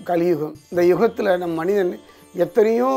கலியுகம். இந்த யுகத்தில் நம் மனிதன் எத்தனையோ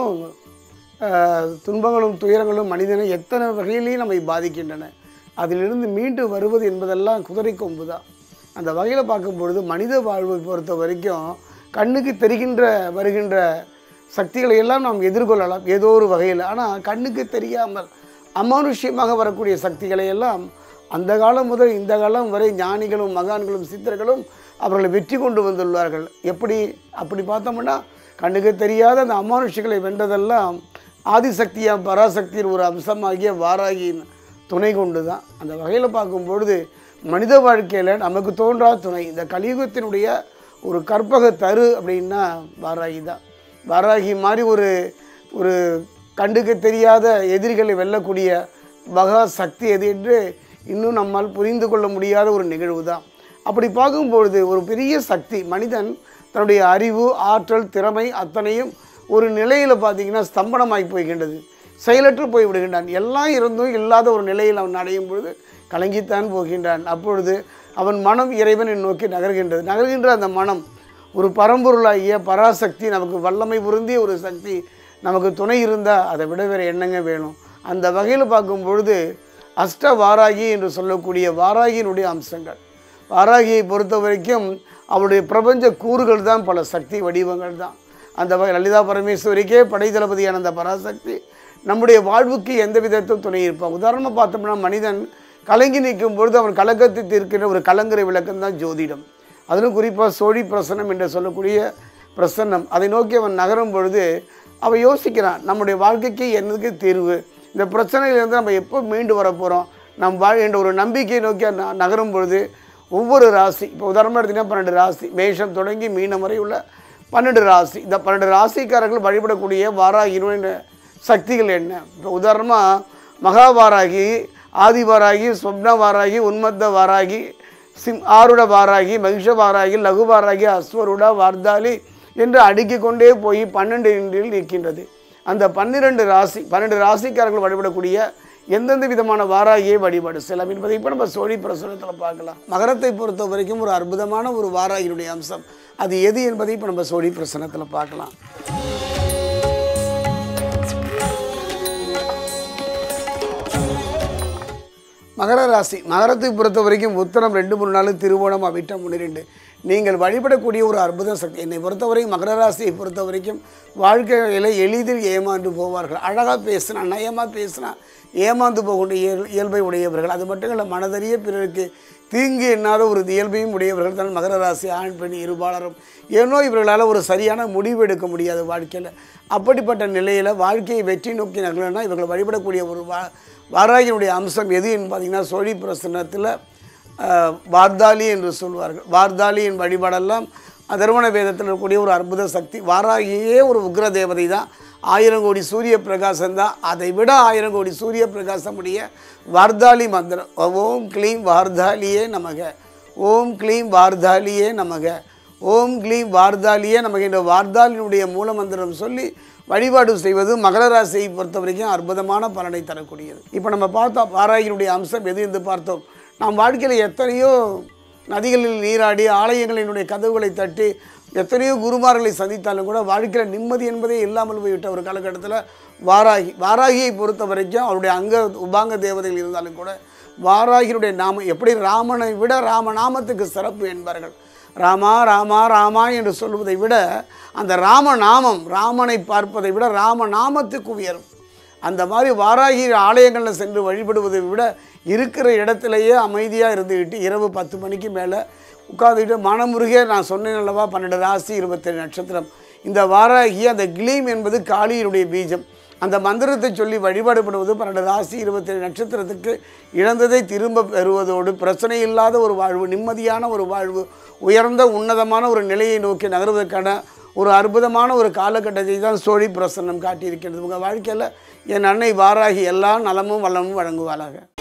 துன்பங்களும் துயரங்களும் மனிதனை எத்தனை வகையிலையும் நம்மை பாதிக்கின்றன. அதிலிருந்து மீண்டு வருவது என்பதெல்லாம் குதிரை கொம்பு தான். அந்த வகையில் பார்க்கும்பொழுது மனித வாழ்வை பொறுத்த வரைக்கும் கண்ணுக்கு தெரிகின்ற வருகின்ற சக்திகளை எல்லாம் நாம் எதிர்கொள்ளலாம் ஏதோ ஒரு வகையில். ஆனால் கண்ணுக்கு தெரியாமல் அமானுஷ்யமாக வரக்கூடிய சக்திகளை எல்லாம் அந்த காலம் முதல் இந்த காலம் வரை ஞானிகளும் மகான்களும் சித்தர்களும் அவர்களை வெற்றி கொண்டு வந்துள்ளார்கள். அப்படி பார்த்தோம்னா கண்ணுக்கு தெரியாத அந்த அமானுஷ்யங்களை வென்றதெல்லாம் ஆதிசக்தியாக பராசக்தியின் ஒரு அம்சமாகிய வாராகியின் துணை கொண்டு தான். அந்த வகையில் பார்க்கும்பொழுது மனித வாழ்க்கையில் நமக்கு தோன்றா துணை இந்த கலியுகத்தினுடைய ஒரு கற்பக தரு அப்படின்னா வாராகி தான். வாராகி மாதிரி ஒரு கண்டுக்கு தெரியாத எதிரிகளை வெல்லக்கூடிய மகா சக்தி எது என்று இன்னும் நம்மால் புரிந்து கொள்ள முடியாத ஒரு நிகழ்வு தான். அப்படி பார்க்கும்பொழுது ஒரு பெரிய சக்தி மனிதன் தன்னுடைய அறிவு ஆற்றல் திறமை அத்தனையும் ஒரு நிலையில் பார்த்திங்கன்னா ஸ்தம்பனமாகி போய்கின்றது, செயலற்று போய்விடுகின்றான். எல்லாம் இருந்தும் இல்லாத ஒரு நிலையில் அவன் அடையும் பொழுது கலங்கித்தான் போகின்றான். அப்பொழுது அவன் மனம் இறைவனை நோக்கி நகர்கின்ற அந்த மனம் ஒரு பரம்பொருளாகிய பராசக்தி நமக்கு வல்லமை பொருந்திய ஒரு சக்தி நமக்கு துணை இருந்தால் அதை விட வேறு என்னங்க வேணும். அந்த வகையில் பார்க்கும் பொழுது அஷ்ட வாராகி என்று சொல்லக்கூடிய வாராகியினுடைய அம்சங்கள். வாராகியை பொறுத்த வரைக்கும் அவருடைய பிரபஞ்ச கூறுகள் தான் பல சக்தி வடிவங்கள் தான். அந்த வகை லலிதா பரமேஸ்வரிக்கே படைத்தளபதியான அந்த பராசக்தி நம்முடைய வாழ்வுக்கு எந்த விதத்தும் துணை இருப்பான். உதாரணமாக பார்த்தோம்னா மனிதன் கலங்கி நிற்கும் பொழுது அவன் கலக்கத்தை தீர்க்கின்ற ஒரு கலங்கரை விளக்கம் தான் ஜோதிடம். அதிலும் குறிப்பாக சோழி பிரசன்னம் என்று சொல்லக்கூடிய பிரசன்னம். அதை நோக்கி அவன் நகரும் பொழுது அவன் யோசிக்கிறான், நம்முடைய வாழ்க்கைக்கு என்னதுக்கு தீர்வு, இந்த பிரச்சனையிலேருந்து நம்ம எப்போ மீண்டு வர போகிறோம், நம் என்ற ஒரு நம்பிக்கையை நோக்கி நகரும் பொழுது ஒவ்வொரு ராசி, இப்போ உதாரணமாக எடுத்திங்கன்னா 12 ராசி, மேஷம் தொடங்கி மீனம் வரை உள்ள 12 ராசி. இந்த 12 ராசிக்காரர்கள் வழிபடக்கூடிய வாராகியினுடைய சக்திகள் என்ன? இப்போ உதாரணமாக மகாவாராகி, ஆதிவாராகி, ஸ்வப்ன வாராகி, உன்மத்த வாராகி, ஆருட வாராகி, மகிஷ வாராகி, லகு வாராகி, அஸ்வருட வார்தாலி என்று அடுக்கிக் கொண்டே போய் 12 இன்றில் நிற்கின்றது. அந்த 12 ராசிக்காரர்கள் வழிபடக்கூடிய எந்தெந்த விதமான வாராகியை வழிபாடு செல்லாம் என்பதை இப்போ நம்ம சோழி பிரசுரத்தில் பார்க்கலாம். மகரத்தை பொறுத்த வரைக்கும் ஒரு அற்புதமான ஒரு வாராகியினுடைய அம்சம் அது எது என்பதை இப்போ நம்ம சோழி பிரசனத்தில் பார்க்கலாம். மகர ராசி. மகரத்தை பொறுத்த வரைக்கும் உத்தரம் 2, 3 நாள், திருவோணம், அவிட்டம் 1, 2 நீங்கள் வழிபடக்கூடிய ஒரு அற்புத சக்தி. என்னை பொறுத்தவரைக்கும் மகர ராசியை பொறுத்த வரைக்கும் வாழ்க்கையில் எளிதில் ஏமாந்து போவார்கள். அழகாக பேசினா நயமாக பேசினா ஏமாந்து போகக்கூடிய இயல்பை உடையவர்கள். அது மட்டும் இல்லை, மனதறிய பிறருக்கு தீங்கு எண்ணாத ஒரு இயல்பையும் உடையவர்கள் தான் மகர ராசி. ஆண் பெண் இருபாலரும் ஏனோ இவர்களால் ஒரு சரியான முடிவு எடுக்க முடியாது வாழ்க்கையில். அப்படிப்பட்ட நிலையில் வாழ்க்கையை வெற்றி நோக்கி நகலன்னா இவர்கள் வழிபடக்கூடிய ஒரு வாராகியினுடைய அம்சம் எது என்று பார்த்திங்கன்னா சோழி பிரசன்னத்தில் வார்தாலி என்று சொல்வார்கள். வார்தாலியின் வழிபாடெல்லாம் அதர்வண வேதத்தில் இருக்கக்கூடிய ஒரு அற்புத சக்தி. வாராகியே ஒரு உக்ர தேவதை தான். 1000 கோடி சூரிய பிரகாசம் தான். அதை விட 1000 கோடி சூரிய பிரகாசம் உடைய வார்தாலி மந்திரம். ஓம் க்ளீம் வார்தாலியே நமக, ஓம் க்ளீம் வார்தாலியே நமக, ஓம் க்ளீம் வார்தாலியே நமக என்ற வார்தாலினுடைய மூல மந்திரம் சொல்லி வழிபாடு செய்வது மகர ராசியை பொறுத்த வரைக்கும் அற்புதமான பலனை தரக்கூடியது. இப்போ நம்ம பார்த்தோம் வாராகியினுடைய அம்சம் எது என்று பார்த்தோம். நாம் வாழ்க்கையில் எத்தனையோ நதிகளில் நீராடி ஆலயங்களினுடைய கதவுகளை தட்டி எத்தனையோ குருமார்களை சந்தித்தாலும் கூட வாழ்க்கையில் நிம்மதி என்பதே இல்லாமல் போய்விட்ட ஒரு காலகட்டத்தில் வாராகியை பொறுத்த வரைக்கும் அவருடைய உபாங்க தேவதைகள் இருந்தாலும் கூட வாராகியினுடைய நாமம் எப்படி ராமனை விட ராமநாமத்துக்கு சிறப்பு என்பார்கள். ராமா ராமா ராமா என்று சொல்வதை விட அந்த ராமநாமம் ராமனை பார்ப்பதை விட ராமநாமத்துக்கு உயரும். அந்த மாதிரி வாராகி ஆலயங்களில் சென்று வழிபடுவதை விட இருக்கிற இடத்துலையே அமைதியாக இருந்துக்கிட்டு இரவு 10 மணிக்கு மேலே உட்காந்துக்கிட்டு மனமுருகே நான் சொன்னேன் அல்லவா 12 ராசி 27 நட்சத்திரம். இந்த வாராகி அந்த கிளீம் என்பது காளியினுடைய பீஜம். அந்த மந்திரத்தை சொல்லி வழிபாடுபடுவது 12 ராசி 27 நட்சத்திரத்துக்கு இழந்ததை திரும்ப பெறுவதோடு பிரச்சனை இல்லாத ஒரு வாழ்வு, நிம்மதியான ஒரு வாழ்வு, உயர்ந்த உன்னதமான ஒரு நிலையை நோக்கி நகர்வதற்கான ஒரு அற்புதமான ஒரு காலகட்டத்தை தான் சோழி பிரசன்னம் காட்டியிருக்கிறது. உங்கள் வாழ்க்கையில் என் அன்னை வாராகி எல்லா நலமும் வளமும் வழங்குவாளாக.